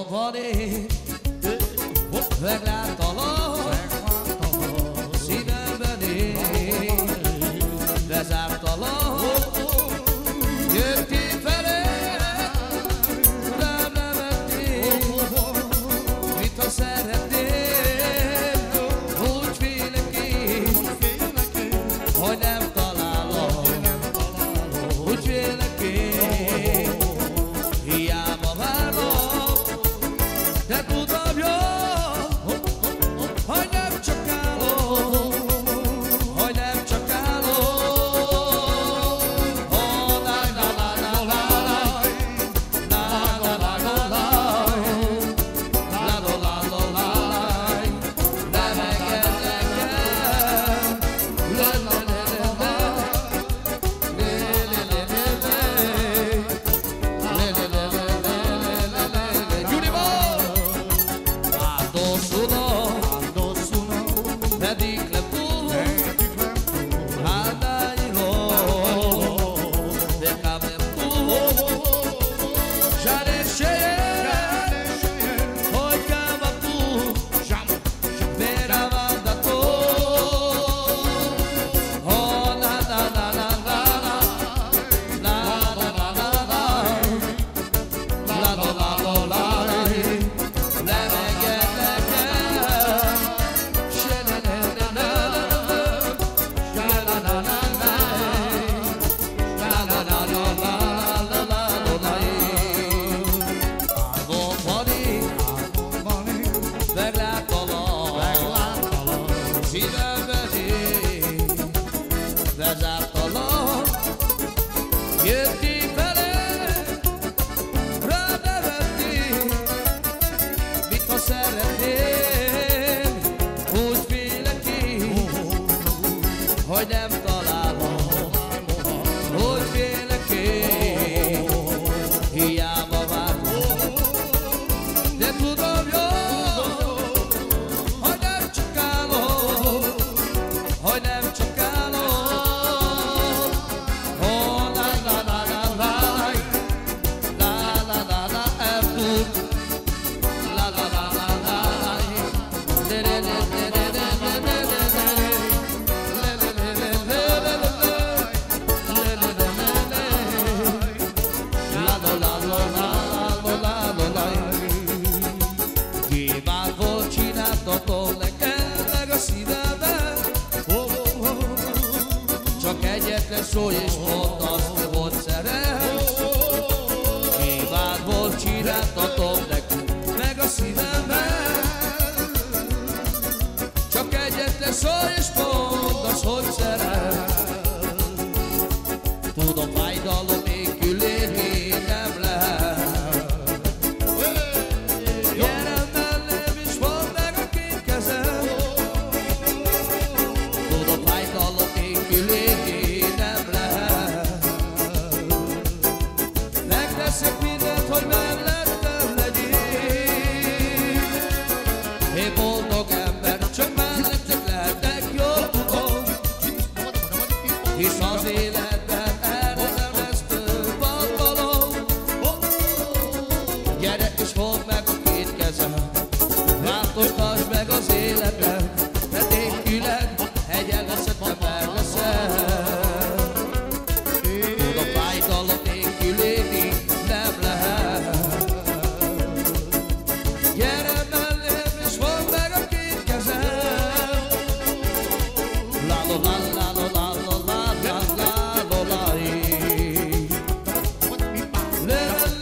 Azonban én megláttalak, szívemben én bezártalak. Jöttél felé, rám nevettél, mintha szeretnél. Úgy félek én, hogy nem találom. Úgy félek én, hiába várlak, de tudom jól, hogy nem csak állok, hogy nem csak állok. Oh, la la la la la, la la la la la, la la la la la, de megérlek el, la la la la la, le le le le le, Gyuriba! Meddig nem tud, hátányról, nekám nem tud. Zsáresélyen, hogy kell a tud, mire vandató. Oh, la la la la la la, la la la la la, la la la la la, ne megérlek el. Szívemben én bezártalak. Jöttél felé, rám nevettél, mintha szeretnél. Úgy félek én, hogy nem találom. Úgy félek én, hiába várlak, de tudom jól, hogy nem csak állok, hogy nem csak állok. Oh, la la la la la, la la la la, elfúr, la la la la la, le le le le le le le le. Kívánból csináltatok nekem meg a szívemben, csak egyetlen szó és mondd azt, hogy volt szerelmes. Kívánból csináltatok nekünk meg a szívemben, csak egyetlen szó és mondd azt, hogy szerelmes. Tudom, fájdalom nélkül élni nem lehet. Gyere mellém és mondd meg a két kezem. Tudom, fájdalom nélkül élni nem lehet. Megteszek mindent, hogy mellettem legyél. Én boldog ember, csak mellettek lehetek, jól tudom. Hisz az életben erre nem lesz több alkalom. Gyere és fogd meg a két kezem, változtasd meg az életem, mert nélküled egyenleszettem meg leszel. Tudom, fájdalom nélkül élni nem lehet. Gyere mellém és fogd meg a két kezem. La la la la la la la la la la la la.